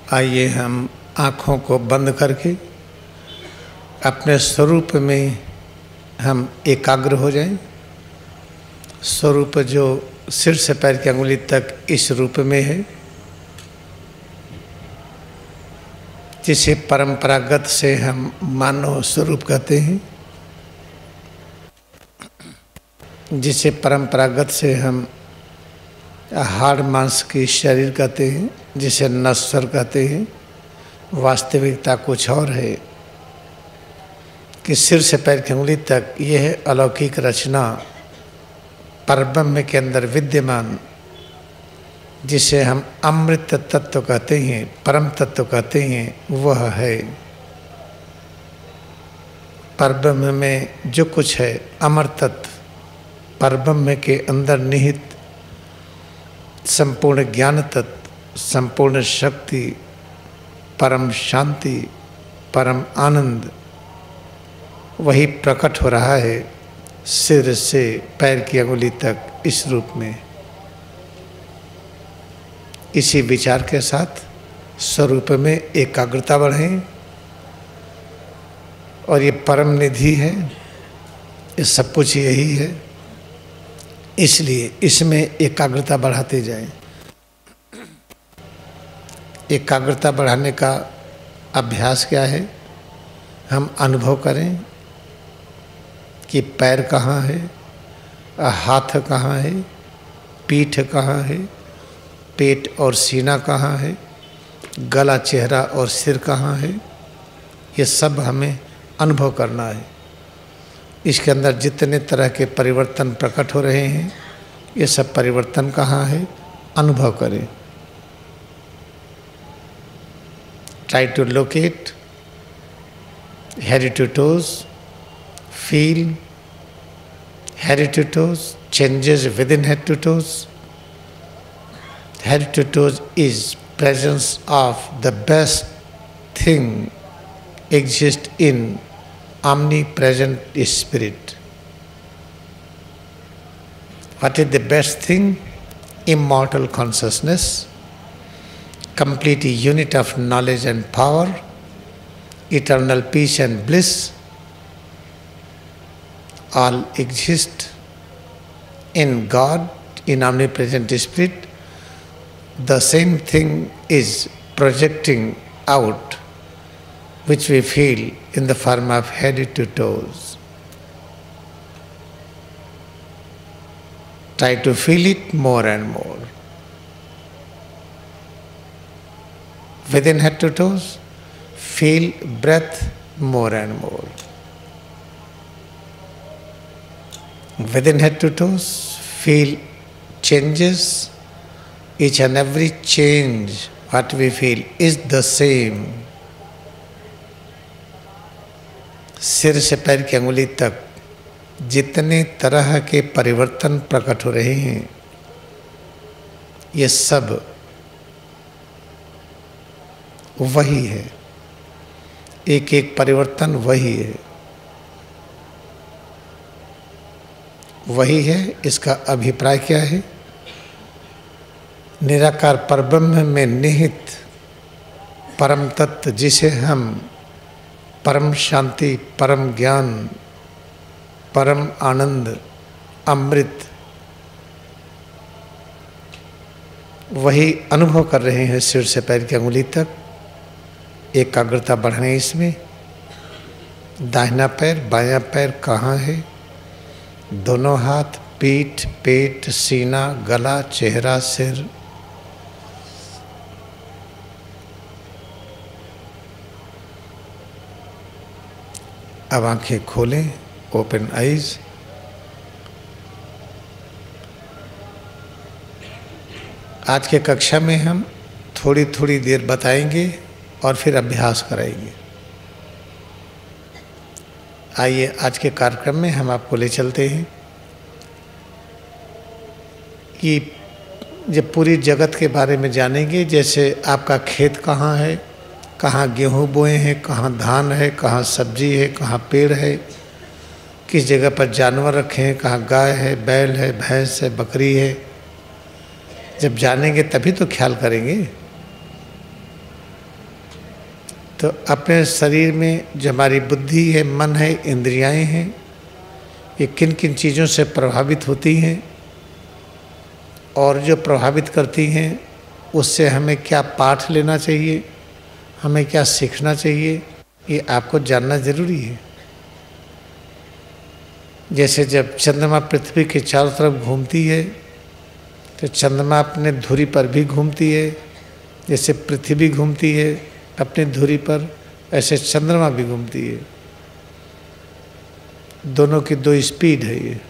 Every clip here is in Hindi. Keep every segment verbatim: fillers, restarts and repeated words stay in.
आइए हम आँखों को बंद करके अपने स्वरूप में हम एकाग्र हो जाएं। स्वरूप जो सिर से पैर की अंगुली तक इस रूप में है, जिसे परंपरागत से हम मानव स्वरूप कहते हैं, जिसे परंपरागत से हम हाड़ मांस की शरीर कहते हैं, जिसे नश्वर कहते हैं। वास्तविकता कुछ और है कि सिर से पैर की अंगुली तक यह अलौकिक रचना परब्रह्म के अंदर विद्यमान, जिसे हम अमृत तत्व कहते हैं, परम तत्व कहते हैं, वह है। परब्रह्म में जो कुछ है अमर तत्व, परब्रह्म के अंदर निहित संपूर्ण ज्ञान तत्व, संपूर्ण शक्ति, परम शांति, परम आनंद, वही प्रकट हो रहा है सिर से पैर की अंगुली तक इस रूप में। इसी विचार के साथ स्वरूप में एकाग्रता बढ़ें। और ये परम निधि है, ये सब कुछ यही है, इसलिए इसमें एकाग्रता बढ़ाते जाएं। एकाग्रता बढ़ाने का अभ्यास क्या है? हम अनुभव करें कि पैर कहाँ है, हाथ कहाँ है, पीठ कहाँ है, पेट और सीना कहाँ है, गला, चेहरा और सिर कहाँ है। ये सब हमें अनुभव करना है। इसके अंदर जितने तरह के परिवर्तन प्रकट हो रहे हैं, ये सब परिवर्तन कहाँ है, अनुभव करें। Try to locate head to toes, feel head to toes, changes within head to toes. Head to toes is presence of the best thing exists in omnipresent spirit. What is the best thing? Immortal consciousness, complete unit of knowledge and power, eternal peace and bliss, all exist in God, in omnipresent spirit. The same thing is projecting out, which we feel in the form of head to toes. Try to feel it more and more. Within head to toes, feel breath more and more. Within head to toes, feel changes. Each and every change, what we feel, is the same. सिर से पैर की अंगुली तक जितने तरह के परिवर्तन प्रकट हो रहे हैं, ये सब वही है। एक एक परिवर्तन वही है, वही है। इसका अभिप्राय क्या है? निराकार परब्रह्म में निहित परम तत्व, जिसे हम परम शांति, परम ज्ञान, परम आनंद, अमृत, वही अनुभव कर रहे हैं सिर से पैर की अंगुली तक। एकाग्रता बढ़ाएं इसमें। दाहिना पैर, बायां पैर कहाँ है, दोनों हाथ, पीठ, पेट, सीना, गला, चेहरा, सिर। अब आंखें खोलें, ओपन आइज। आज के कक्षा में हम थोड़ी थोड़ी देर बताएंगे और फिर अभ्यास कराएंगे। आइए आज के कार्यक्रम में हम आपको ले चलते हैं कि जब पूरी जगत के बारे में जानेंगे। जैसे आपका खेत कहाँ है, कहाँ गेहूँ बोए हैं, कहाँ धान है, कहाँ सब्जी है, कहाँ पेड़ है, किस जगह पर जानवर रखे हैं, कहाँ गाय है, बैल है, भैंस है, बकरी है। जब जानेंगे तभी तो ख्याल करेंगे। तो अपने शरीर में जो हमारी बुद्धि है, मन है, इंद्रियाएं हैं, ये किन किन चीज़ों से प्रभावित होती हैं और जो प्रभावित करती हैं उससे हमें क्या पाठ लेना चाहिए, हमें क्या सीखना चाहिए, ये आपको जानना जरूरी है। जैसे जब चंद्रमा पृथ्वी के चारों तरफ घूमती है तो चंद्रमा अपने धुरी पर भी घूमती है। जैसे पृथ्वी घूमती है अपनी धुरी पर, ऐसे चंद्रमा भी घूमती है। दोनों की दो स्पीड है ये।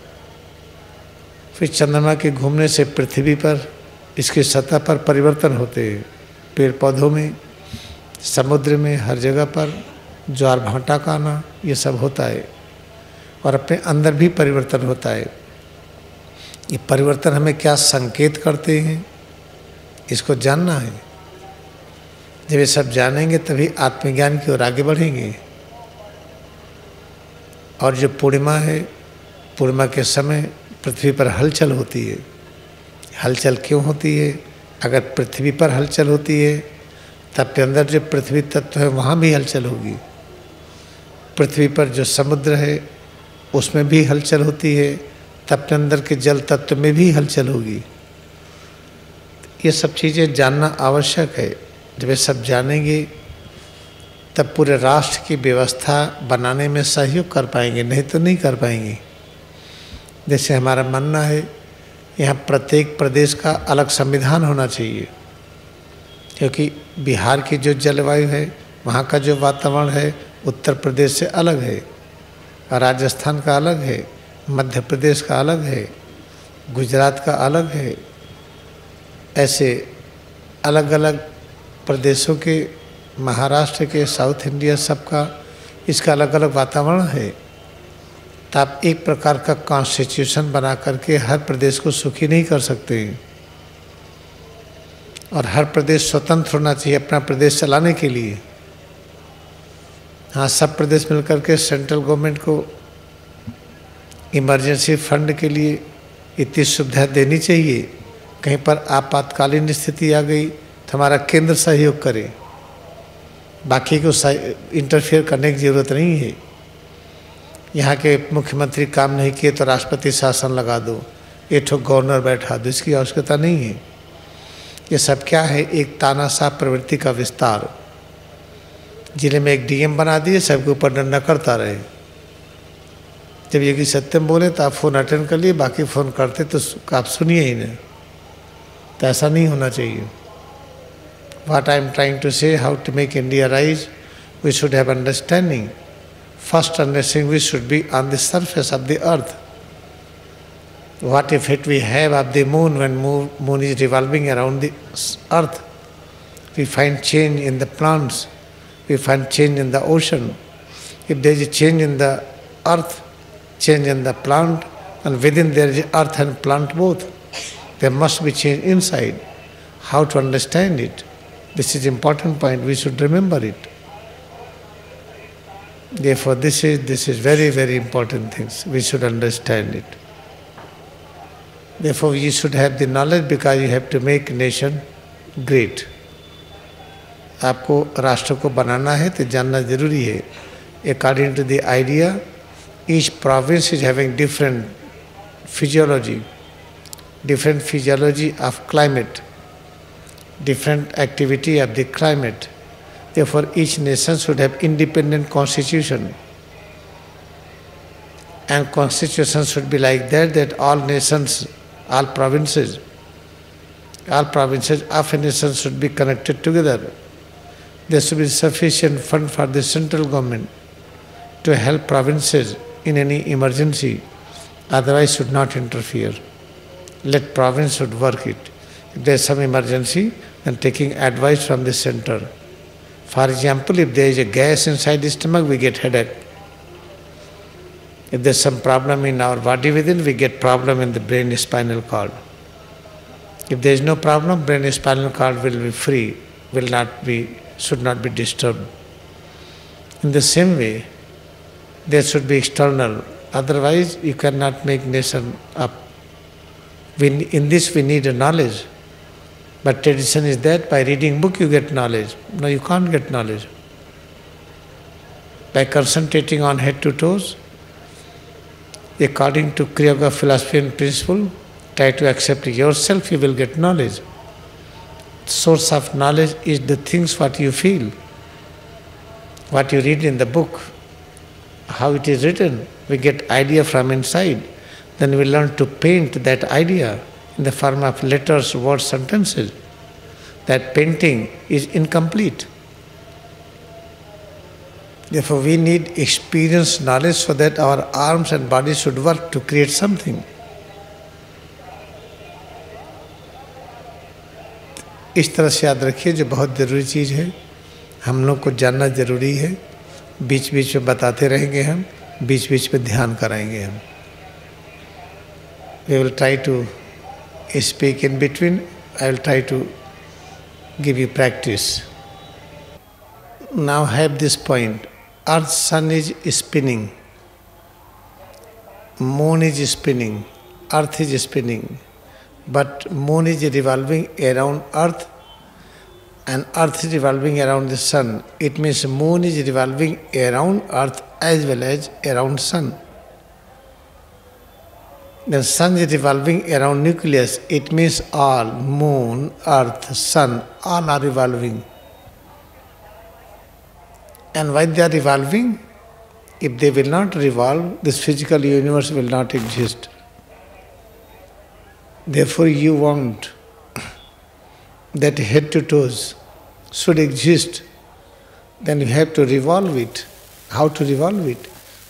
फिर चंद्रमा के घूमने से पृथ्वी पर इसकी सतह पर परिवर्तन होते हैं, पेड़ पौधों में, समुद्र में, हर जगह पर ज्वार भाटा का आना, ये सब होता है। और अपने अंदर भी परिवर्तन होता है। ये परिवर्तन हमें क्या संकेत करते हैं, इसको जानना है। जब ये सब जानेंगे तभी आत्मज्ञान की ओर आगे बढ़ेंगे। और जो पूर्णिमा है, पूर्णिमा के समय पृथ्वी पर हलचल होती है। हलचल क्यों होती है? अगर पृथ्वी पर हलचल होती है तब के अंदर जो पृथ्वी तत्व है वहाँ भी हलचल होगी। पृथ्वी पर जो समुद्र है उसमें भी हलचल होती है, तब के अंदर के जल तत्व में भी हलचल होगी। ये सब चीज़ें जानना आवश्यक है। जब ये सब जानेंगे तब पूरे राष्ट्र की व्यवस्था बनाने में सहयोग कर पाएंगे, नहीं तो नहीं कर पाएंगे। जैसे हमारा मानना है यहाँ प्रत्येक प्रदेश का अलग संविधान होना चाहिए, क्योंकि बिहार की जो जलवायु है, वहाँ का जो वातावरण है उत्तर प्रदेश से अलग है, राजस्थान का अलग है, मध्य प्रदेश का अलग है, गुजरात का अलग है। ऐसे अलग अलग प्रदेशों के, महाराष्ट्र के, साउथ इंडिया, सबका इसका अलग अलग वातावरण है। तो आप एक प्रकार का कॉन्स्टिट्यूशन बना करके हर प्रदेश को सुखी नहीं कर सकते। और हर प्रदेश स्वतंत्र होना चाहिए अपना प्रदेश चलाने के लिए। हाँ, सब प्रदेश मिलकर के सेंट्रल गवर्नमेंट को इमरजेंसी फंड के लिए इतनी सुविधा देनी चाहिए। कहीं पर आपातकालीन स्थिति आ गई तो हमारा केंद्र सहयोग करे, बाकी को इंटरफेयर करने की ज़रूरत नहीं है। यहाँ के मुख्यमंत्री काम नहीं किए तो राष्ट्रपति शासन लगा दो, एक ठो गवर्नर बैठा दो, इसकी आवश्यकता नहीं है। ये सब क्या है? एक तानाशाह प्रवृत्ति का विस्तार। जिले में एक डीएम बना दिए, सबके ऊपर डंडा करता रहे। जब योगी सत्यम बोले तो आप फ़ोन अटेंड कर लिए, बाकी फ़ोन करते तो आप सुनिए ही नहीं। तो ऐसा नहीं होना चाहिए। What I am trying to say, how to make India rise, we should have understanding. First understanding, we should be on the surface of the earth. What effect we have of the moon when moon is revolving around the earth? We find change in the plants, we find change in the ocean. If there is a change in the earth, change in the plant, and within there is earth and plant both, there must be change inside. How to understand it? This is important point, we should remember it. Therefore, this is, this is very, very important things, we should understand it. Therefore, you should have the knowledge because you have to make nation great. आपको राष्ट्र को बनाना है तो जानना जरूरी है. According to the idea, each province is having different physiology, different physiology of climate, different activity of the climate. Therefore, each nation should have independent constitution. And constitution should be like that, that all nations, all provinces, all provinces of a nation should be connected together. There should be sufficient fund for the central government to help provinces in any emergency, otherwise should not interfere. Let province should work it. If there is some emergency, then taking advice from the center. For example, if there is a gas inside the stomach, we get headache. If there is some problem in our body within, we get problem in the brain spinal cord. If there is no problem, brain spinal cord will be free, will not be, should not be disturbed. In the same way, there should be external, otherwise you cannot make nation up. We, in this we need a knowledge. But tradition is that by reading book you get knowledge. No, you can't get knowledge. by concentrating on head to toes, according to Kriya Yoga philosophy and principle, try to accept yourself, you will get knowledge. Source of knowledge is the things what you feel, what you read in the book, how it is written. We get idea from inside. Then we learn to paint that idea in the form of letters, words, sentences. That painting is incomplete. Therefore, we need experience, knowledge, so that our arms and body should work to create something. इस तरह से याद रखिए, जो बहुत ज़रूरी चीज़ है, हम लोग को जानना ज़रूरी है। बीच बीच में बताते रहेंगे हम, बीच बीच में ध्यान कराएंगे हम। We will try to speak in between. I will try to give you practice. Now have this point. Earth, sun is spinning. Moon is spinning. Earth is spinning. But moon is revolving around earth and earth is revolving around the sun. It means moon is revolving around earth as well as around sun. The sun is revolving around nucleus. It means all, moon, earth, sun, all are revolving. And why they are revolving? If they will not revolve, this physical universe will not exist. Therefore, you want that head to toes should exist, then you have to revolve it. How to revolve it?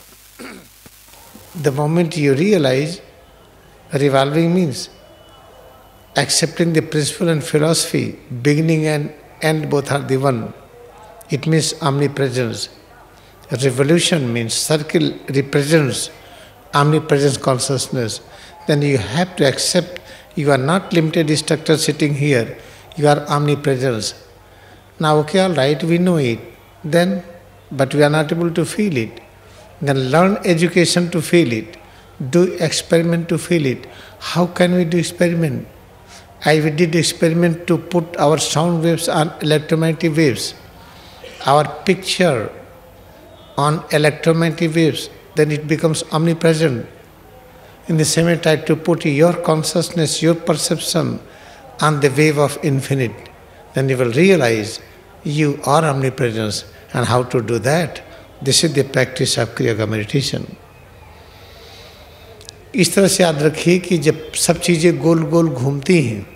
The moment you realize revolving means accepting the principle and philosophy, beginning and end both are the one. It means omnipresence. Revolution means circle represents omnipresence consciousness. Then you have to accept you are not limited structure sitting here, you are omnipresence. Now, okay, all right, we know it, then, but we are not able to feel it. Then learn education to feel it. Do experiment to feel it. How can we do experiment? I did experiment to put our sound waves on electromagnetic waves, our picture on electromagnetic waves, then it becomes omnipresent. In the same way, try to put your consciousness, your perception on the wave of infinite. Then you will realize you are omnipresence. And how to do that? This is the practice of Kriya Yoga meditation. इस तरह से याद रखिए कि जब सब चीज़ें गोल गोल घूमती हैं,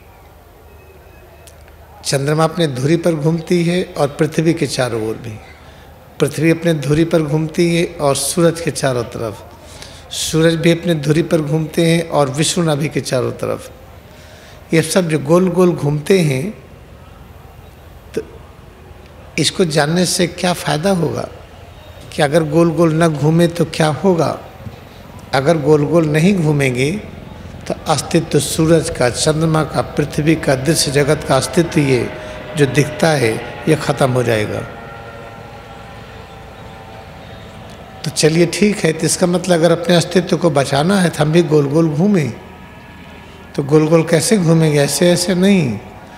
चंद्रमा अपने धुरी पर घूमती है और पृथ्वी के चारों ओर भी, पृथ्वी अपने धुरी पर घूमती है और सूरज के चारों तरफ, सूरज भी अपने धुरी पर घूमते हैं और विष्णु नाभि के चारों तरफ। ये सब जो गोल गोल घूमते हैं, तो इसको जानने से क्या फ़ायदा होगा कि अगर गोल गोल न घूमे तो क्या होगा? अगर गोल गोल नहीं घूमेंगे तो अस्तित्व सूरज का, चंद्रमा का, पृथ्वी का, दृश्य जगत का अस्तित्व ये जो दिखता है ये ख़त्म हो जाएगा। तो चलिए ठीक है, तो इसका मतलब अगर अपने अस्तित्व को बचाना है तो हम भी गोल गोल घूमें। तो गोल गोल कैसे घूमेंगे? ऐसे ऐसे नहीं।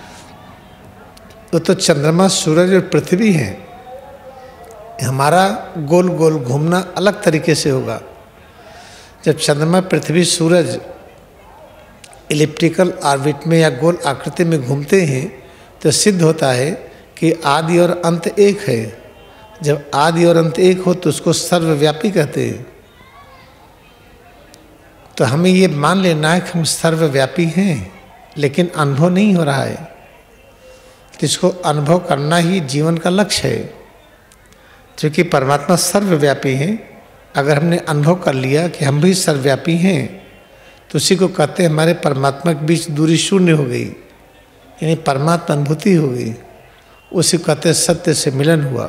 वो तो चंद्रमा, सूरज और पृथ्वी है। हमारा गोल गोल घूमना अलग तरीके से होगा। जब चंद्रमा, पृथ्वी, सूरज इलिप्टिकल ऑर्बिट में या गोल आकृति में घूमते हैं तो सिद्ध होता है कि आदि और अंत एक है। जब आदि और अंत एक हो तो उसको सर्वव्यापी कहते हैं। तो हमें ये मान लेना है कि हम सर्वव्यापी हैं, लेकिन अनुभव नहीं हो रहा है। तो इसको अनुभव करना ही जीवन का लक्ष्य है। क्योंकि परमात्मा सर्वव्यापी है, अगर हमने अनुभव कर लिया कि हम भी सर्वव्यापी हैं तो उसी को कहते हैं हमारे परमात्मा के बीच दूरी शून्य हो गई, यानी परमात्मा अनुभूति हो गई। उसी को कहते हैं सत्य से मिलन हुआ।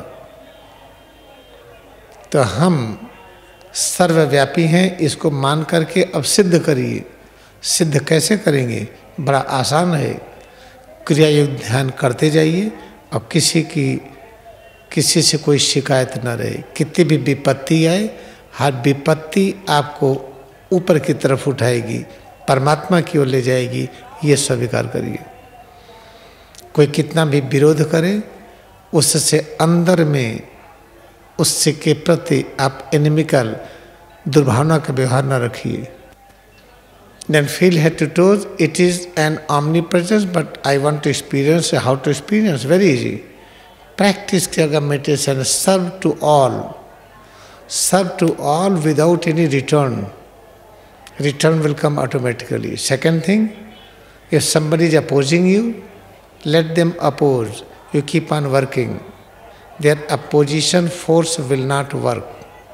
तो हम सर्वव्यापी हैं, इसको मान करके अब सिद्ध करिए। सिद्ध कैसे करेंगे? बड़ा आसान है। क्रिया युक्त ध्यान करते जाइए और किसी की किसी से कोई शिकायत न रहे। कितनी भी विपत्ति आए, हर विपत्ति आपको ऊपर की तरफ उठाएगी, परमात्मा की ओर ले जाएगी, ये स्वीकार करिए। कोई कितना भी विरोध करे, उससे अंदर में उससे के प्रति आप एनिमिकल दुर्भावना का व्यवहार न रखिए। Then feel head to toes, it is an omnipresence, but I want to experience. How to experience? Very easy. Practice Kriyaga meditation, serve to all. Serve to all without any return. Return will come automatically. Second thing, if somebody is opposing you, let them oppose. You keep on working. Their opposition force will not work.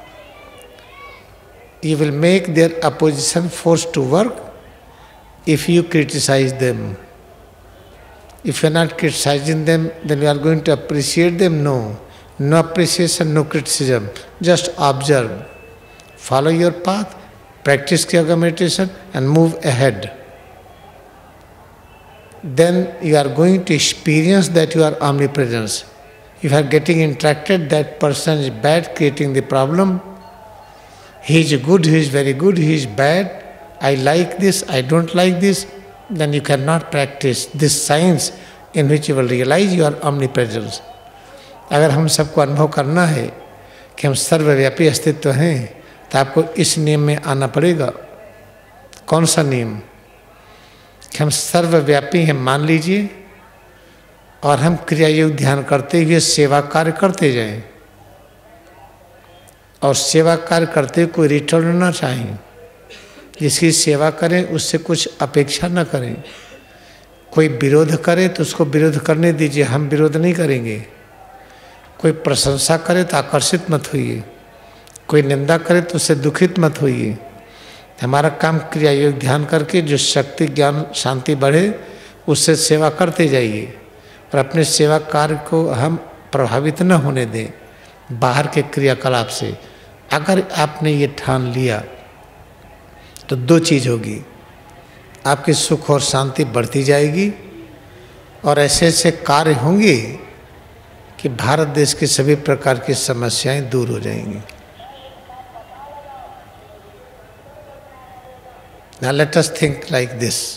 You will make their opposition force to work if you criticize them. If you are not criticizing them, then you are going to appreciate them? No. No appreciation, no criticism. Just observe. Follow your path, practice Kriyaga meditation and move ahead. Then you are going to experience that you are omnipresence. If you are getting interacted, that person is bad, creating the problem. He is good, he is very good, he is bad. I like this, I don't like this. Then you cannot practice this science in which you will realize your omnipresence. अगर हम सबको अनुभव करना है कि हम सर्वव्यापी अस्तित्व हैं, तो आपको इस नियम में आना पड़ेगा। कौन सा नियम? कि हम सर्वव्यापी हैं मान लीजिए, और हम क्रिया योग ध्यान करते हुए सेवा कार्य करते जाएं, और सेवा कार्य करते कोई रिटर्न ना चाहें। जिसकी सेवा करें उससे कुछ अपेक्षा न करें। कोई विरोध करे तो उसको विरोध करने दीजिए, हम विरोध नहीं करेंगे। कोई प्रशंसा करे तो आकर्षित मत होइए, कोई निंदा करे तो उससे दुखित मत होइए। हमारा काम क्रिया योग ध्यान करके जो शक्ति ज्ञान शांति बढ़े उससे सेवा करते जाइए, और अपने सेवा कार्य को हम प्रभावित न होने दें बाहर के क्रियाकलाप से। अगर आपने ये ठान लिया तो दो चीज़ होगी, आपकी सुख और शांति बढ़ती जाएगी, और ऐसे ऐसे कार्य होंगे कि भारत देश की सभी प्रकार की समस्याएं दूर हो जाएंगी। Now let us think like this.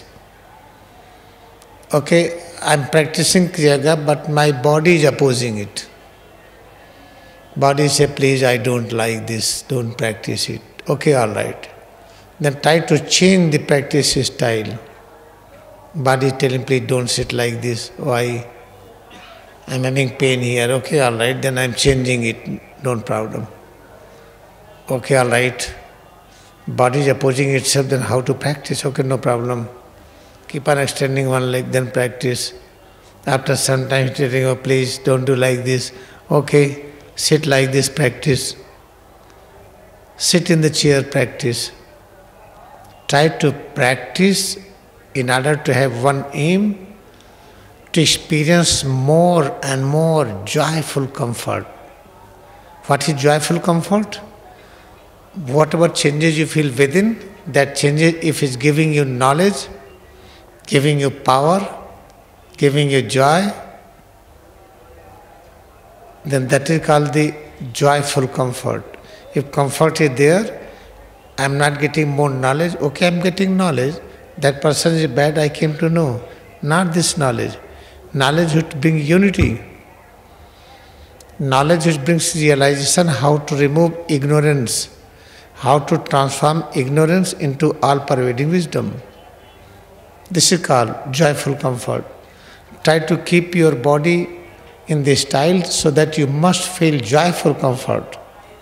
Okay, I am practicing Kriyaga, but my body is opposing it. Body say, please, I don't like this, don't practice it. Okay, all right. Then try to change the practice style. Body telling, please don't sit like this. Why? I'm having pain here. Okay, all right, then I'm changing it. No problem. Okay, all right. Body is opposing itself, then how to practice? Okay, no problem. Keep on extending one leg, then practice. After some time, telling, oh, please don't do like this. Okay, sit like this, practice. Sit in the chair, practice. Try to practice in order to have one aim, to experience more and more joyful comfort. What is joyful comfort? Whatever changes you feel within, that changes, if it's giving you knowledge, giving you power, giving you joy, then that is called the joyful comfort. If comfort is there, I am not getting more knowledge. Okay, I am getting knowledge. That person is bad, I came to know. Not this knowledge. Knowledge which brings unity. Knowledge which brings realization how to remove ignorance, how to transform ignorance into all-pervading wisdom. This is called joyful comfort. Try to keep your body in this style so that you must feel joyful comfort.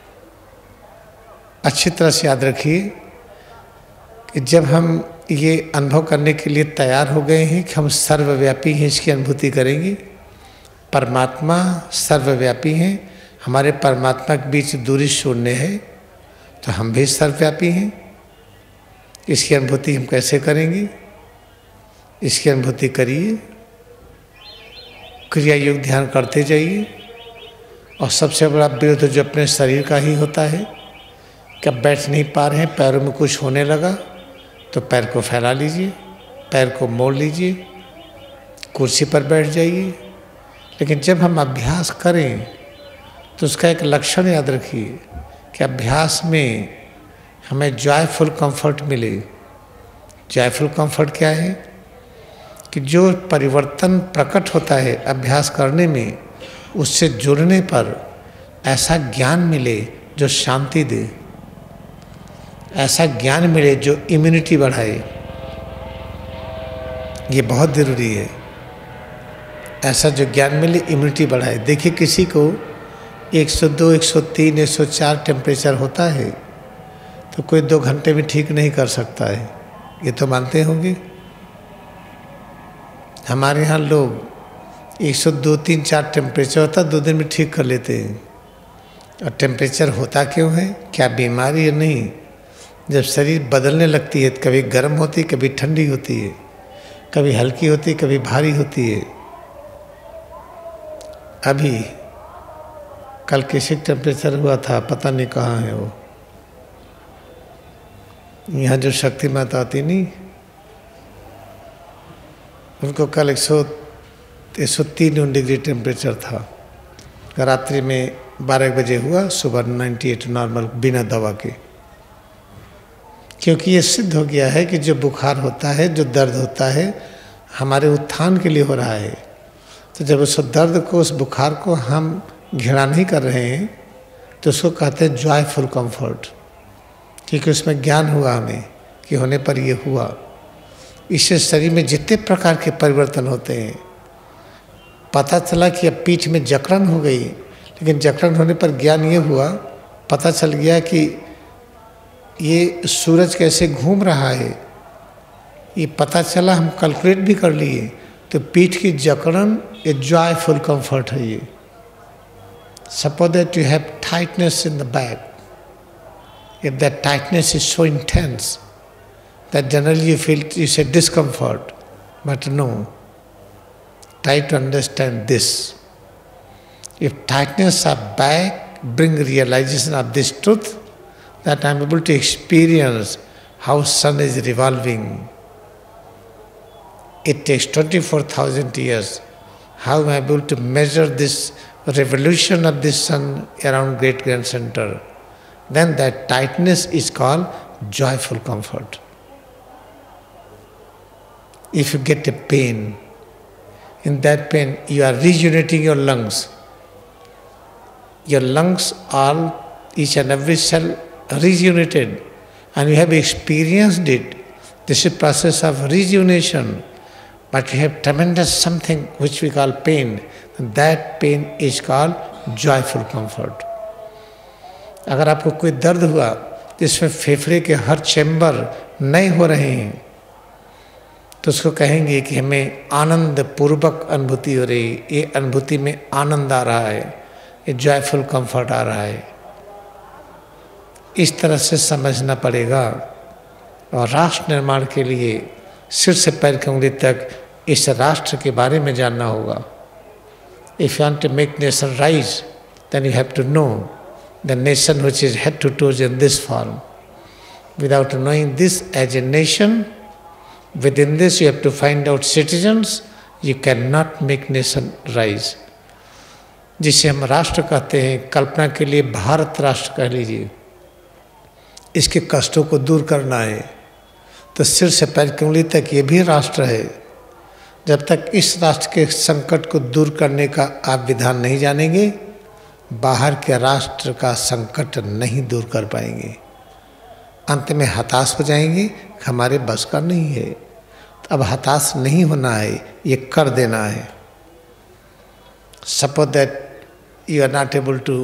अच्छी तरह से याद रखिए कि जब हम ये अनुभव करने के लिए तैयार हो गए हैं कि हम सर्वव्यापी हैं, इसकी अनुभूति करेंगे। परमात्मा सर्वव्यापी हैं, हमारे परमात्मा के बीच दूरी शून्य है, तो हम भी सर्वव्यापी हैं। इसकी अनुभूति हम कैसे करेंगे? इसकी अनुभूति करिए, क्रिया योग ध्यान करते जाइए, और सबसे बड़ा विरोध जो अपने शरीर का ही होता है कि अब बैठ नहीं पा रहे हैं, पैरों में कुछ होने लगा, तो पैर को फैला लीजिए, पैर को मोड़ लीजिए, कुर्सी पर बैठ जाइए। लेकिन जब हम अभ्यास करें तो उसका एक लक्षण याद रखिए कि अभ्यास में हमें जॉयफुल कंफर्ट मिले। जॉयफुल कंफर्ट क्या है? कि जो परिवर्तन प्रकट होता है अभ्यास करने में, उससे जुड़ने पर ऐसा ज्ञान मिले जो शांति दे, ऐसा ज्ञान मिले जो इम्यूनिटी बढ़ाए। ये बहुत ज़रूरी है। ऐसा जो ज्ञान मिले इम्यूनिटी बढ़ाए। देखिए किसी को एक सौ दो, एक सौ तीन, एक सौ चार टेम्परेचर होता है तो कोई दो घंटे में ठीक नहीं कर सकता है, ये तो मानते होंगे। हमारे यहाँ लोग एक सौ दो, तीन, चार टेम्परेचर होता दो दिन में ठीक कर लेते हैं। और टेम्परेचर होता क्यों है? क्या बीमारी है? नहीं। जब शरीर बदलने लगती है तो कभी गर्म होती है, कभी ठंडी होती है, कभी हल्की होती है, कभी भारी होती है। अभी कल किसी टेम्परेचर हुआ था, पता नहीं कहाँ है वो, यहाँ जो शक्ति माता आती नहीं, उनको कल एक सौ एक सौ तीन डिग्री टेम्परेचर था। रात्रि में बारह बजे हुआ, सुबह अट्ठानवे नॉर्मल बिना दवा के। क्योंकि ये सिद्ध हो गया है कि जो बुखार होता है, जो दर्द होता है, हमारे उत्थान के लिए हो रहा है। तो जब उस दर्द को, उस बुखार को हम घृणा नहीं कर रहे हैं तो उसको कहते हैं जॉयफुल कंफर्ट, क्योंकि उसमें ज्ञान हुआ हमें कि होने पर ये हुआ। इससे शरीर में जितने प्रकार के परिवर्तन होते हैं, पता चला कि अब पीठ में जकड़न हो गई, लेकिन जकड़न होने पर ज्ञान ये हुआ, पता चल गया कि ये सूरज कैसे घूम रहा है, ये पता चला, हम कैलकुलेट भी कर लिए। तो पीठ की जकड़न ये जॉयफुल कंफर्ट है। ये suppose that you have tightness in the back, if that tightness is so intense that generally you feel, you say discomfort, but no. Try to understand this. If tightness of back bring realization of this truth, that I am able to experience how sun is revolving. It takes twenty-four thousand years. How am I able to measure this revolution of this sun around Great Grand Center? Then that tightness is called joyful comfort. If you get a pain, in that pain you are rejuvenating your lungs. Your lungs are each and every cell rejuvenated, and you have experienced it. This is process of rejuvenation, but you have tremendous something which we call pain, and that pain is called joyful comfort. अगर आपको कोई दर्द हुआ जिसमें फेफड़े के हर चैम्बर नए हो रहे हैं तो उसको कहेंगे कि हमें आनंद पूर्वक अनुभूति हो रही, ये अनुभूति में आनंद आ रहा है, ये जॉयफुल कंफर्ट आ रहा है। इस तरह से समझना पड़ेगा। और राष्ट्र निर्माण के लिए सिर से पैर की उंगली तक इस राष्ट्र के बारे में जानना होगा। If you want to make nation rise, then you have to know the nation which is head to toes in this form. Without knowing this as a nation, within this you have to find out citizens, you cannot make nation rise. जिसे हम राष्ट्र कहते हैं, कल्पना के लिए भारत राष्ट्र कह लीजिए, इसके कष्टों को दूर करना है तो सिर से पैर की उंगली तक ये भी राष्ट्र है। जब तक इस राष्ट्र के संकट को दूर करने का आप विधान नहीं जानेंगे, बाहर के राष्ट्र का संकट नहीं दूर कर पाएंगे। अंत में हताश हो जाएंगे, हमारे बस का नहीं है। तो अब हताश नहीं होना है, ये कर देना है। Suppose that you are not able to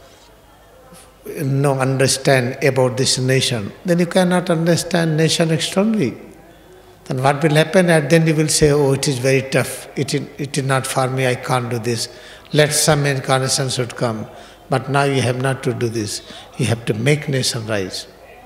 know understand about this nation, then you can not understand nation externally. Then what will happen? At then you will say, oh it is very tough, it is it is not for me, I can't do this, let some incarnation should come, but now you have not to do this, you have to make nation rise.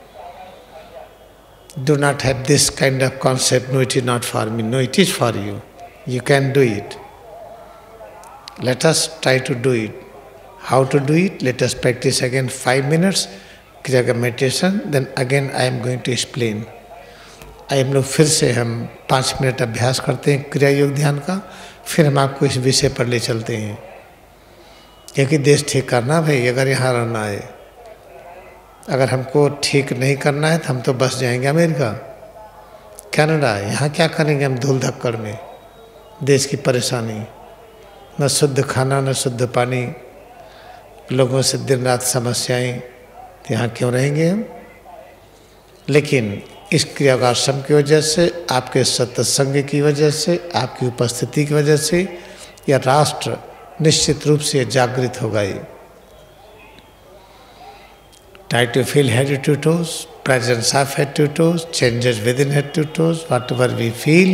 Do not have this kind of concept, no it is not for me, no it is for you, you can do it. Let us try to do it. How to do it? Let us practice again five minutes Kriya meditation, then again I am going to explain. हम लोग फिर से हम पाँच मिनट अभ्यास करते हैं क्रिया योग ध्यान का, फिर हम आपको इस विषय पर ले चलते हैं। क्योंकि देश ठीक करना भाई, अगर यहाँ रहना है, अगर हमको ठीक नहीं करना है तो हम तो बस जाएंगे अमेरिका, कनाडा। यहाँ क्या करेंगे हम धूल धक्कड़ में? देश की परेशानी, न शुद्ध खाना, न शुद्ध पानी, लोगों से दिन रात समस्याएं, तो यहाँ क्यों रहेंगे हम? लेकिन इस क्रियागाश्रम की वजह से, आपके सत्संग की वजह से, आपकी उपस्थिति की वजह से यह राष्ट्र निश्चित रूप से जागृत होगा। ही Try to feel head to toes, presence of head to toes, changes within head to toes, whatever we feel,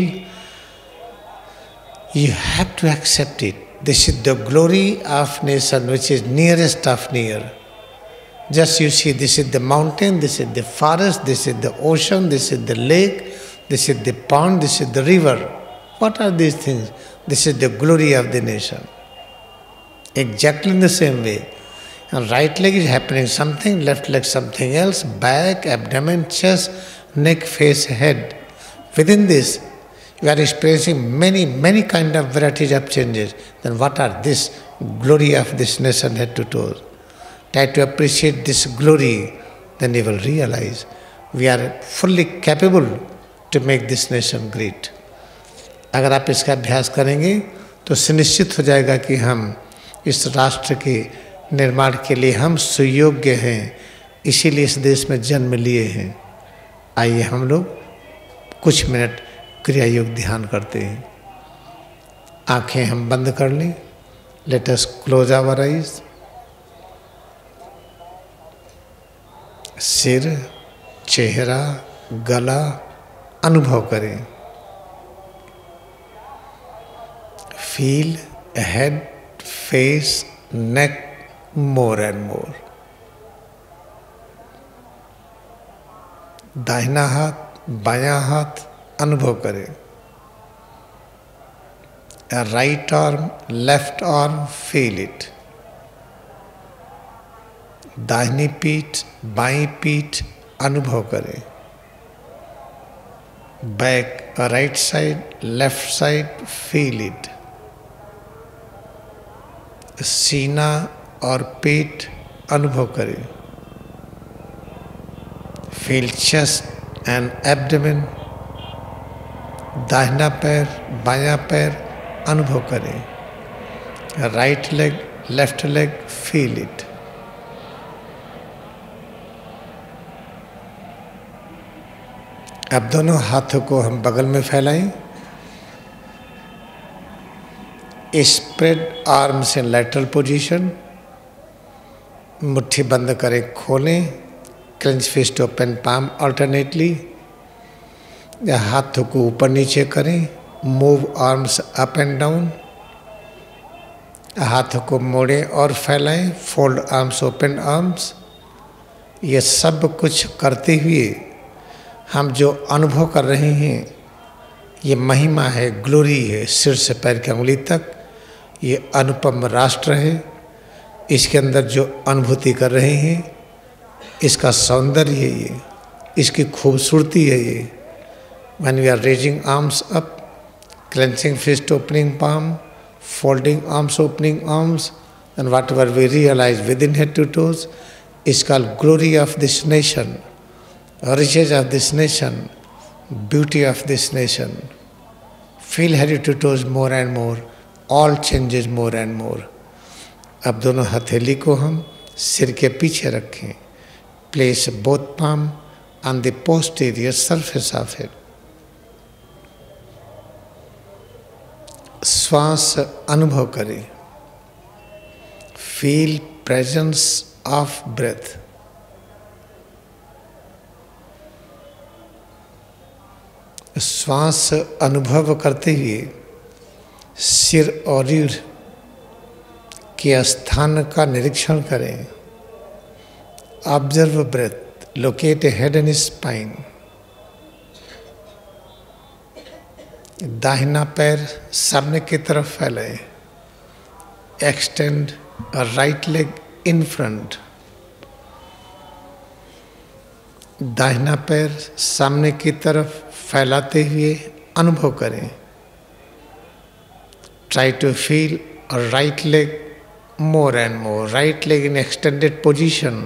you have to accept it. This is the glory of nation which is nearest of near. Just you see, this is the mountain, this is the forest, this is the ocean, this is the lake, this is the pond, this is the river. What are these things? This is the glory of the nation. Exactly in the same way. And right leg is happening something, left leg something else, back, abdomen, chest, neck, face, head. Within this, you are experiencing many, many kind of varieties of changes. Then what are this glory of this nation head to toes? Try to appreciate this glory, then you will realize we are fully capable to make this nation great. अगर आप इसका अभ्यास करेंगे तो सुनिश्चित हो जाएगा कि हम इस राष्ट्र के निर्माण के लिए हम सुयोग्य हैं, इसीलिए इस देश में जन्म लिए हैं। आइए हम लोग कुछ मिनट क्रिया योग ध्यान करते हैं। आंखें हम बंद कर लें। Let us close our eyes. सिर, चेहरा, गला अनुभव करें। Feel head, face, neck more and more. दाहिना हाथ, बायां हाथ अनुभव करें। Right arm, left arm, feel it. दाहिनी पीठ, बाईं पीठ अनुभव करें। Back, right side, left side, feel it. सीना और पेट अनुभव करें। Feel chest and abdomen. दाहिना पैर, बायां पैर अनुभव करें। Right leg, left leg, feel it. अब दोनों हाथों को हम बगल में फैलाएं। Spread arms in lateral position. मुट्ठी बंद करें, खोलें। Clench fist, open palm alternately. हाथों को ऊपर नीचे करें। Move arms up and down. हाथों को मोड़ें और फैलाएं। Fold arms, open arms. ये सब कुछ करते हुए हम जो अनुभव कर रहे हैं ये महिमा है, ग्लोरी है। सिर से पैर की अंगुली तक ये अनुपम राष्ट्र है। इसके अंदर जो अनुभूति कर रहे हैं इसका सौंदर्य है, ये इसकी खूबसूरती है। ये when we are raising arms up, clenching fist, opening palm, folding arms, opening arms, and whatever we realize within head to toes is called glory of this nation, riches of this nation, beauty of this nation. Feel head to toes more and more, all changes more and more. अब दोनों हथेली को हम सिर के पीछे रखें। Place both palm on the posterior surface of it. श्वास अनुभव करें। Feel presence of breath. श्वास अनुभव करते हुए सिर और रीढ़ के स्थान का निरीक्षण करें। Observe breath, locate head and spine. दाहिना पैर सामने की तरफ फैलाएं। Extend right leg in front. दाहिना पैर सामने की तरफ फैलाते हुए अनुभव करें। Try to feel right leg more and more, right leg in extended position.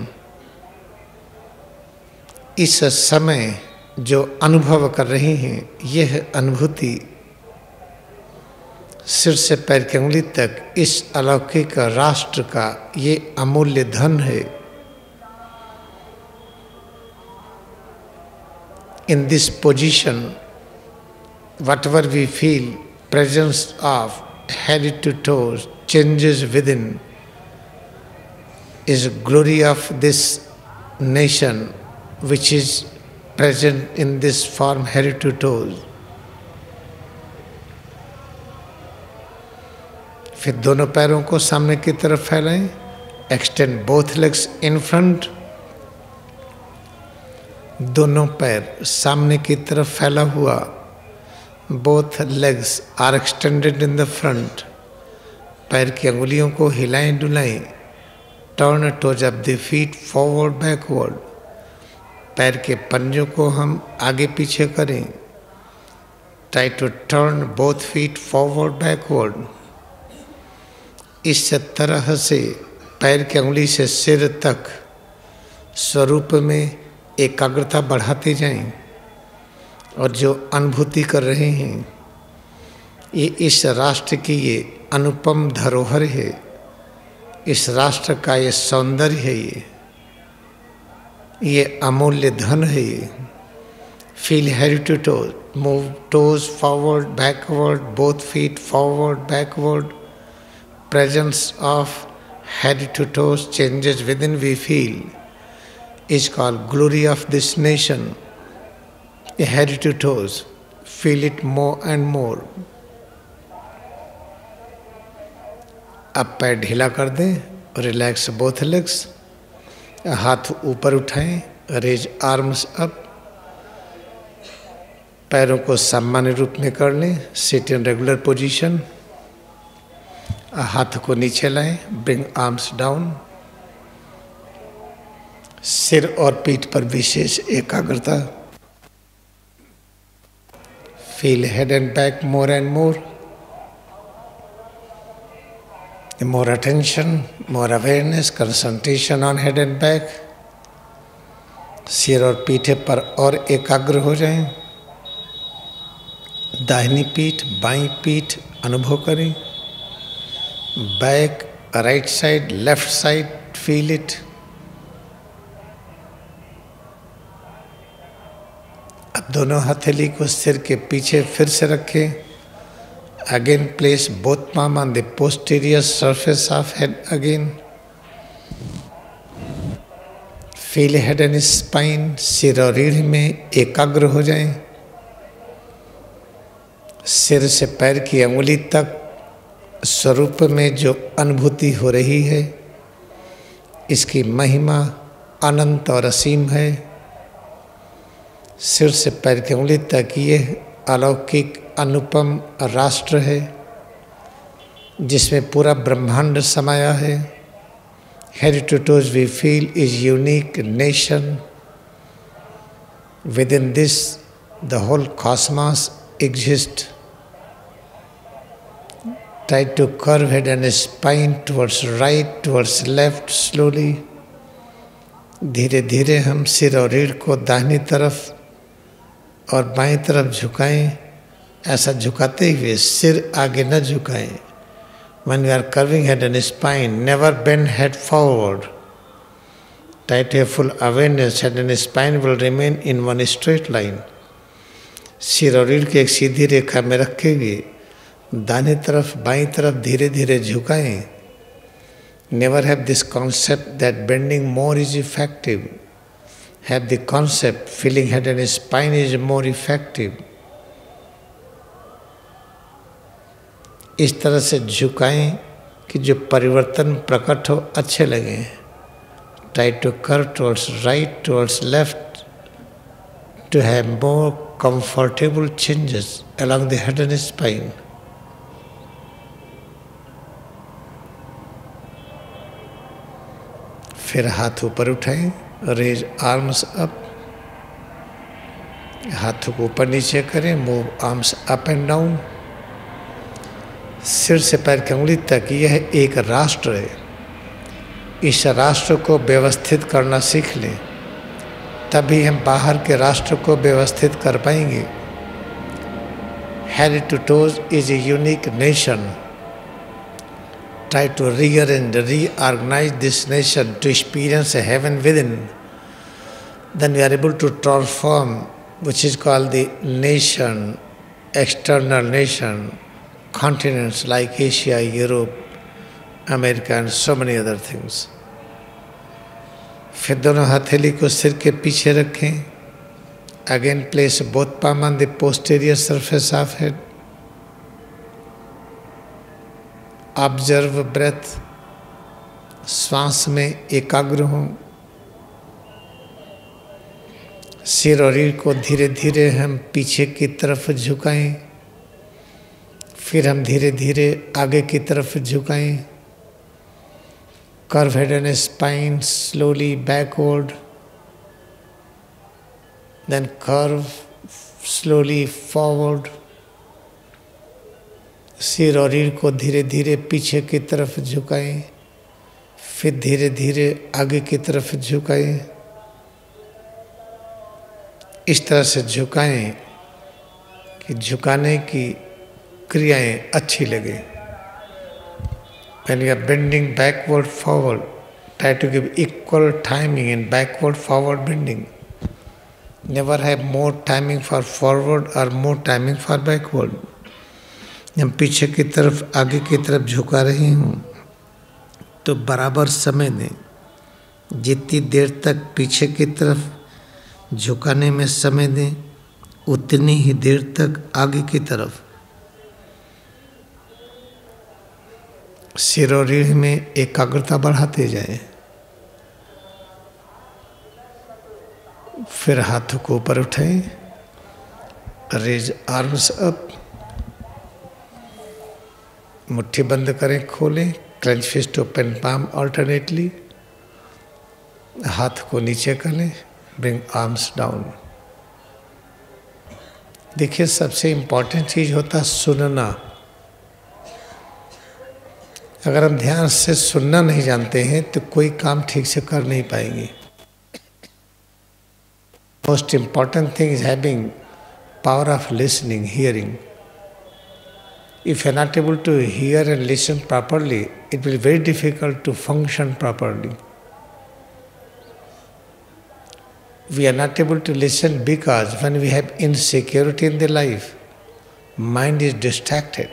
इस समय जो अनुभव कर रहे हैं यह अनुभूति सिर से पैर की उंगली तक इस अलौकिक राष्ट्र का ये अमूल्य धन है। In this position, whatever we feel, presence of head to toes, changes within, is glory of this nation which is present in this form head to toes. फिर दोनों पैरों को सामने की तरफ फैलाएं। Extend both legs in front. दोनों पैर सामने की तरफ फैला हुआ। Both legs are extended in the front. पैर की अंगुलियों को हिलाएं डुलाएं। Turn toes of the feet forward backward. पैर के पंजों को हम आगे पीछे करें। Try to turn both feet forward backward. इस तरह से पैर की अंगुली से सिर तक स्वरूप में एकाग्रता बढ़ाते जाएं और जो अनुभूति कर रहे हैं ये इस राष्ट्र की ये अनुपम धरोहर है, इस राष्ट्र का ये सौंदर्य है, ये ये अमूल्य धन है। ये feel head to toes, move toes forward backward, both feet forward backward. Presence of head to toes changes within we feel is called glory of this nation. Head to toes, feel it more and more. अब पैर ढीला कर दें, रिलैक्स बोथ लेग्स। हाथ ऊपर उठाएं, रेज आर्म्स अप। पैरों को सामान्य रूप में कर लें, सिट इन रेगुलर पोजीशन। हाथ को नीचे लाएं, ब्रिंग आर्म्स डाउन। सिर और पीठ पर विशेष एकाग्रता। Feel head and back more and more. More attention, more awareness, concentration on head and back. सिर और पीठ पर और एकाग्र हो जाएं। दाहिनी पीठ, बाईं पीठ अनुभव करें। Back, right side, left side, feel it. अब दोनों हथेली को सिर के पीछे फिर से रखें। Again place both palm on the posterior surface of head again. Feel head and spine. सिर और रीढ़ में एकाग्र हो जाएं। सिर से पैर की अंगुली तक स्वरूप में जो अनुभूति हो रही है इसकी महिमा अनंत और असीम है। सिर से पैर की उंगली तक ये अलौकिक अनुपम राष्ट्र है जिसमें पूरा ब्रह्मांड समाया है। Head to toes we feel is unique nation. Within this the whole cosmos exist. Try to curve head and spine towards right, towards left slowly. धीरे धीरे हम सिर और रीढ़ को दाहिनी तरफ और बाईं तरफ झुकाएं। ऐसा झुकाते हुए सिर आगे न झुकाएं। When we are curving head and spine, never bend head forward. Try to have full awareness, head and spine will remain in one straight line. सिर और रीढ़ की एक सीधी रेखा में रखे हुए दाहिनी तरफ बाईं तरफ धीरे धीरे झुकाएं। Never have this concept that bending more is effective. Have the concept feeling head and spine is more effective. इस तरह से झुकाएं कि जो परिवर्तन प्रकट हो अच्छे लगे। Try to curve towards right, towards left, to have more comfortable changes along the head and spine. फिर हाथ ऊपर उठाएं, रेज आर्म्स अप। हाथों को ऊपर नीचे करें, move arms up and down. सिर से पैर की उंगली तक यह एक राष्ट्र है। इस राष्ट्र को व्यवस्थित करना सीख लें, तभी हम बाहर के राष्ट्र को व्यवस्थित कर पाएंगे। head to toes is a unique nation. Try to rearrange, reorganize this nation to experience a heaven within. Then we are able to transform, which is called the nation, external nation, continents like Asia, Europe, America and so many other things. फिर दोनों हथेली को सिर के पीछे रखें. Again place both palm on the posterior surface of head. Observe breath. श्वास में एकाग्र हों. सिर और रीढ़ को धीरे धीरे हम पीछे की तरफ झुकाएं. फिर हम धीरे धीरे आगे की तरफ झुकाएं. Curve head and spine slowly backward. Then curve slowly forward. सिर और रीढ़ को धीरे धीरे पीछे की तरफ झुकाएं. फिर धीरे धीरे आगे की तरफ झुकाएं. इस तरह से झुकाएं कि झुकाने की क्रियाएं अच्छी लगे. When you are bending backward, forward, try to give equal timing in backward, forward bending. Never have more timing for forward or more timing for backward. जब पीछे की तरफ आगे की तरफ झुका रही हूँ तो बराबर समय दें. जितनी देर तक पीछे की तरफ झुकाने में समय दें उतनी ही देर तक आगे की तरफ. सिर और रीढ़ में एकाग्रता बढ़ाते जाएं. फिर हाथों को ऊपर उठाएं. Raise arms up. मुट्ठी बंद करें, खोलें. Clench fist open palm alternately. हाथ को नीचे कर लें. Bring arms down. देखिए सबसे इम्पोर्टेंट चीज होता है सुनना. अगर हम ध्यान से सुनना नहीं जानते हैं तो कोई काम ठीक से कर नहीं पाएंगे. Most important thing is having power of listening, hearing. If you are not able to hear and listen properly, it will be very difficult to function properly. We are not able to listen because when we have insecurity in the life, mind is distracted.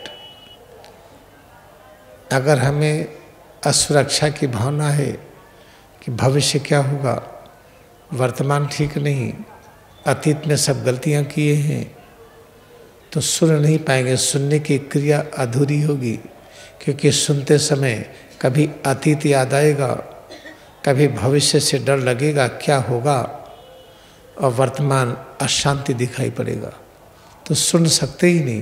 अगर हमें असुरक्षा की भावना है कि भविष्य क्या होगा, वर्तमान ठीक नहीं, अतीत में सब गलतियां किए हैं, तो सुन नहीं पाएंगे. सुनने की क्रिया अधूरी होगी क्योंकि सुनते समय कभी अतीत याद आएगा, कभी भविष्य से डर लगेगा क्या होगा और वर्तमान अशांति दिखाई पड़ेगा, तो सुन सकते ही नहीं.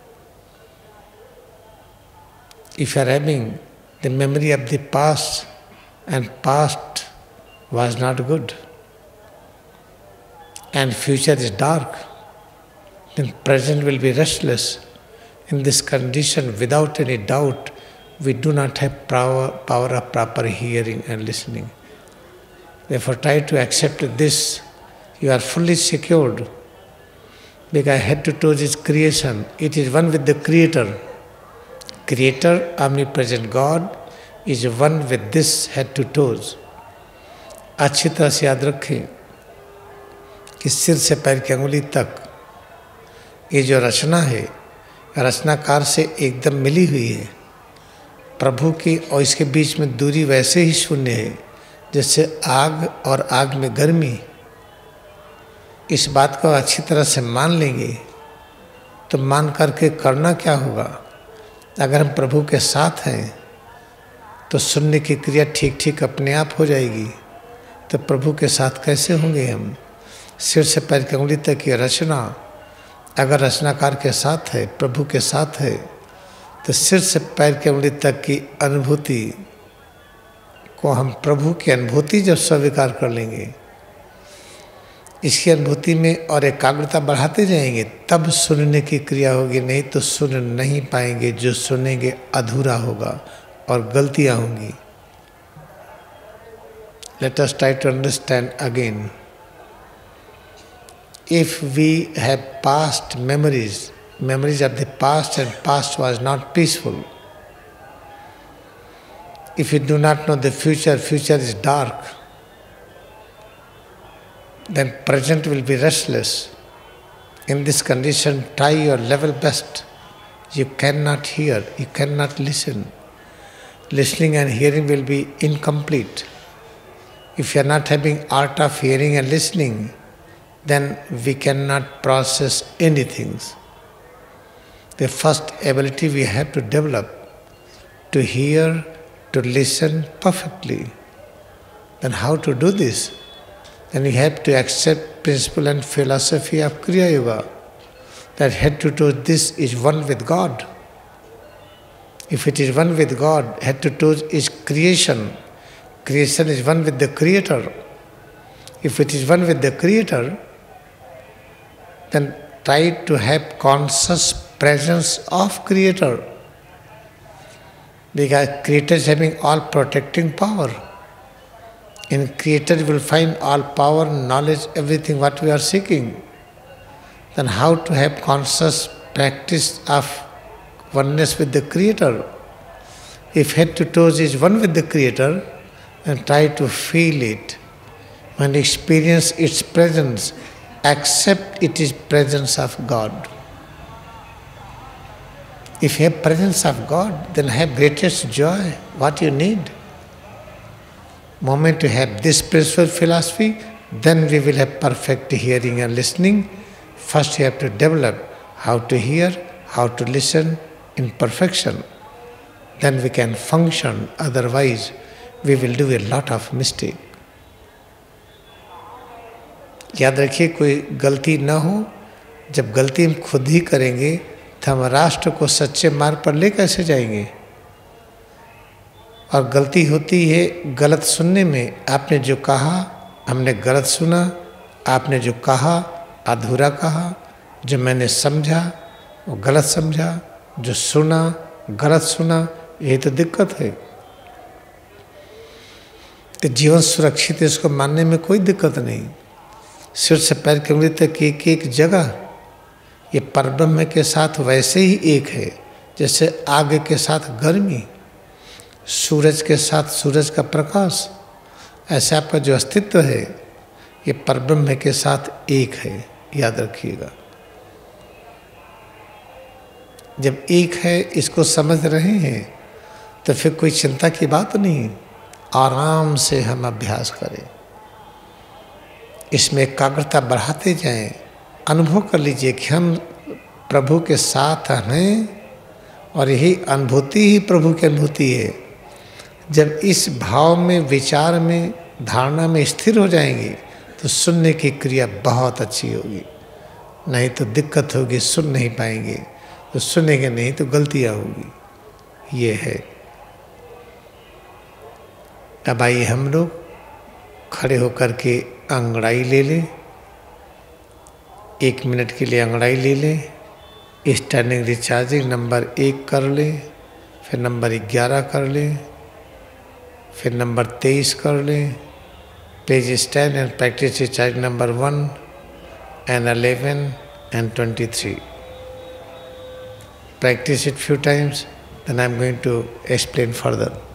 If you are having the memory of the past and past was not good and future is dark, then present will be restless. In this condition, without any doubt, we do not have power, power of proper hearing and listening. Therefore, try to accept this. You are fully secured because head to toes is creation. It is one with the Creator. Creator, omnipresent God, is one with this head to toes. अच्छी तरह से याद रखें कि सिर से पैर की अंगुली तक ये जो रचना है, रचनाकार से एकदम मिली हुई है. प्रभु की और इसके बीच में दूरी वैसे ही शून्य है जैसे आग और आग में गर्मी. इस बात को अच्छी तरह से मान लेंगे तो मान करके करना क्या होगा. अगर हम प्रभु के साथ हैं तो सुनने की क्रिया ठीक ठीक अपने आप हो जाएगी. तो प्रभु के साथ कैसे होंगे हम. सिर से पैर की अंगुली तक की रचना अगर रचनाकार के साथ है, प्रभु के साथ है, तो सिर से पैर की अंगुली तक की अनुभूति को हम प्रभु की अनुभूति जब स्वीकार कर लेंगे, इसकी अनुभूति में और एकाग्रता बढ़ाते जाएंगे, तब सुनने की क्रिया होगी. नहीं तो सुन नहीं पाएंगे. जो सुनेंगे अधूरा होगा और गलतियां होंगी. Let us try to understand again. If we have past memories memories of the past, and past was not peaceful. If you do not know the future, future is dark, then present will be restless. In this condition, try your level best. You cannot hear, you cannot listen. Listening and hearing will be incomplete. If you are not having art of hearing and listening, then we cannot process anything. The first ability we have to develop, to hear, to listen perfectly. Then how to do this? Then we have to accept principle and philosophy of Kriya Yoga, that head to toe this is one with God. If it is one with God, head to toe is creation. Creation is one with the Creator. If it is one with the Creator, then try to have conscious presence of Creator. Because Creator is having all protecting power. In Creator you will find all power, knowledge, everything what we are seeking. Then how to have conscious practice of oneness with the Creator? If head to toes is one with the Creator, then try to feel it. When you experience its presence, accept it is presence of God. If you have presence of God, then have greatest joy, what you need. Moment you have this principle philosophy, then we will have perfect hearing and listening. First you have to develop how to hear, how to listen in perfection. Then we can function, otherwise we will do a lot of mistake. याद रखिए कोई गलती न हो, जब गलती हम खुद ही करेंगे तो हम राष्ट्र को सच्चे मार्ग पर ले कैसे जाएंगे? और गलती होती है गलत सुनने में। आपने जो कहा हमने गलत सुना, आपने जो कहा अधूरा कहा, जो मैंने समझा वो गलत समझा, जो सुना गलत सुना, यही तो दिक्कत है। तो जीवन सुरक्षित है, इसको मानने में कोई दिक्कत नहीं। सिर से पैर की उंगली तक एक एक जगह ये परब्रह्म के साथ वैसे ही एक है जैसे आग के साथ गर्मी, सूरज के साथ सूरज का प्रकाश। ऐसे आपका जो अस्तित्व है ये परब्रह्म के साथ एक है, याद रखिएगा। जब एक है इसको समझ रहे हैं तो फिर कोई चिंता की बात नहीं। आराम से हम अभ्यास करें, इसमें एकाग्रता बढ़ाते जाएं। अनुभव कर लीजिए कि हम प्रभु के साथ हैं और यही अनुभूति ही प्रभु की अनुभूति है। जब इस भाव में, विचार में, धारणा में स्थिर हो जाएंगे तो सुनने की क्रिया बहुत अच्छी होगी। नहीं तो दिक्कत होगी, सुन नहीं पाएंगे। तो सुनेंगे नहीं तो गलतियाँ होगी। ये है। अब आइए हम लोग खड़े होकर के अंगड़ाई ले लें। एक मिनट के लिए अंगड़ाई ले लें। स्टैंडिंग रिचार्जिंग नंबर एक कर लें, फिर नंबर ग्यारह कर लें, फिर नंबर तेईस कर लें। Please stand and practice recharge number one and eleven and twenty three. Practice it few times, then I am going to explain further.